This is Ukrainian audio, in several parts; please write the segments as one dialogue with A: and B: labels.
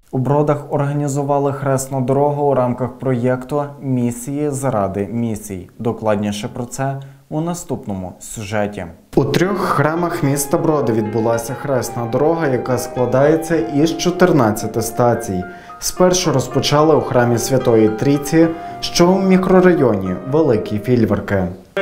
A: У Бродах організували хресну дорогу у рамках проєкту «Місії заради місій». Докладніше про це у наступному сюжеті. У 3 храмах міста Броди відбулася хресна дорога, яка складається із 14 стацій. Спершу розпочали у храмі Святої Трійці, що у мікрорайоні Великі Фільверки.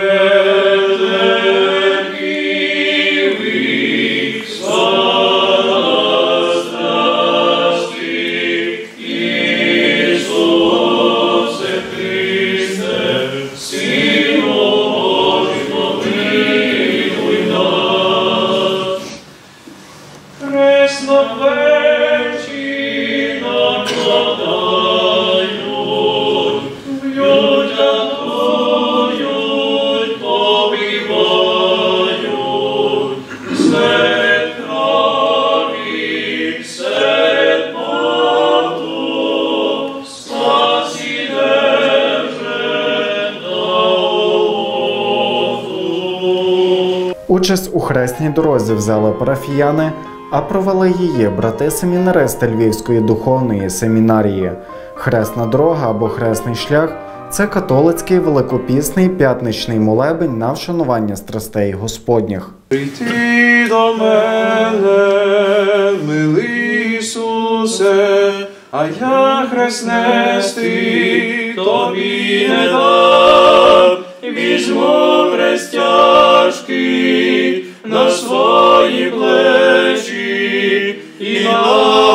A: Участь у хресній дорозі взяли парафіяни, а провели її брати-семінаристи Львівської духовної семінарії. Хресна дорога або хресний шлях – це католицький великопісний п'ятничний молебень на вшанування страстей Господніх.
B: Прийти до мене, милий Ісусе, а я хрест нести тобі не дам. Візьму хрест тяжкий на свої плечі і на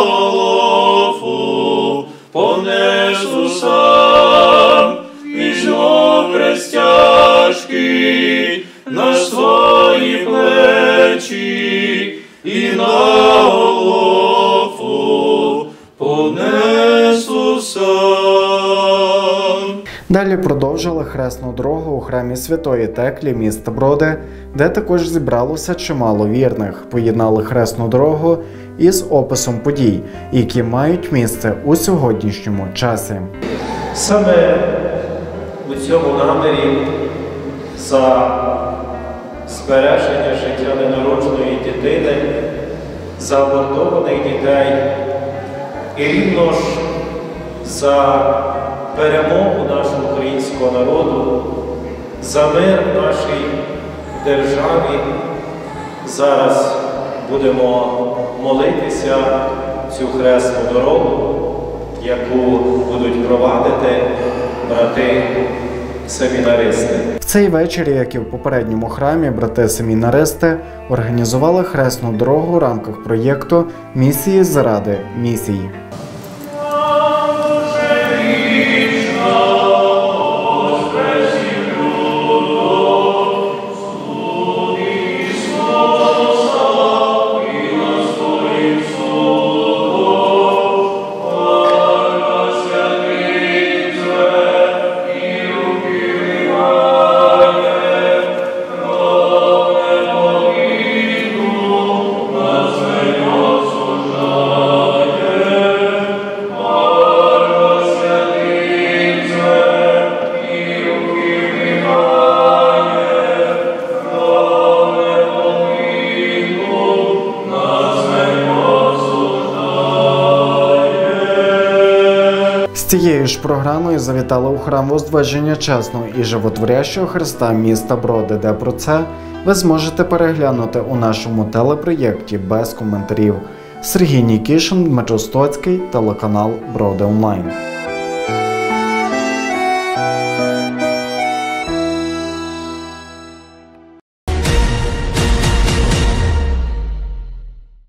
B: голову понесу сам. Візьму хрест тяжкий на свої плечі і на голову понесу сам.
A: Далі продовжили хресну дорогу у храмі Святої Теклі міста Броди, де також зібралося чимало вірних. Поєднали хресну дорогу із описом подій, які мають місце у сьогоднішньому часі.
C: Саме у цьому намірі за збереження життя ненародженої дитини, за абортованих дітей і рівно ж за перемогу нашого українського народу, за мир в нашій державі. Зараз будемо молитися цю хресну дорогу, яку будуть провадити брати-семінаристи.
A: В цей вечір, як і в попередньому храмі, брати-семінаристи організували хресну дорогу у рамках проєкту «Місії заради місій». З цією ж програмою завітали у храм Воздвиження Чесного і Животворящого Христа міста Броди, де про це ви зможете переглянути у нашому телепроєкті без коментарів. Сергій Нікішин, Дмитро Стоцький, телеканал Броди Онлайн.